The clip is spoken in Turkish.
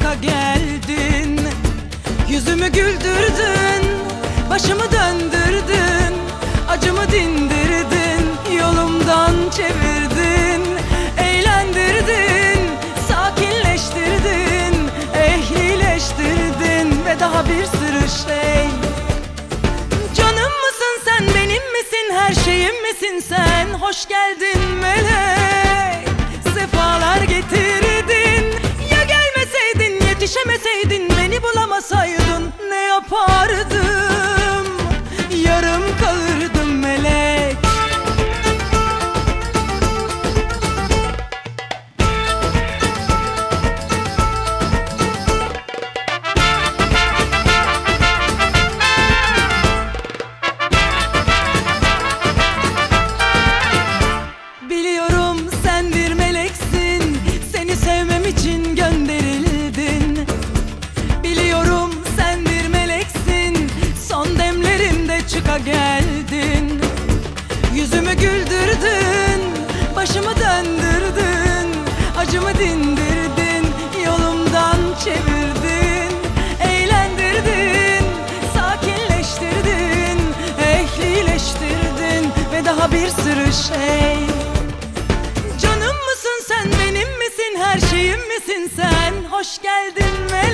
çıka geldin. Yüzümü güldürdün, başımı döndürdün, acımı dindirdin, yolumdan çevirdin, eğlendirdin, sakinleştirdin, ehlileştirdin ve daha bir sürü şey. Canım mısın sen, benim misin, her şeyim misin sen? Hoş geldin melek, sefalar getirdin. Ya gelmeseydin, yetişemeseydin, beni bulamasaydın, ne yapardım? Yarım kalırdım melek. Biliyorum sen bir meleksin, seni sevmem için gönderildin. Biliyorum sen bir meleksin, son demlerimde çıka geldin. Yüzümü güldürdün, başımı döndürdün, acımı dindirdin, yolumdan çevirdin, eğlendirdin, sakinleştirdin, ehlileştirdin ve daha bir sürü şey. Canım mısın sen, benim misin, her şeyim misin sen? Hoş geldin melek.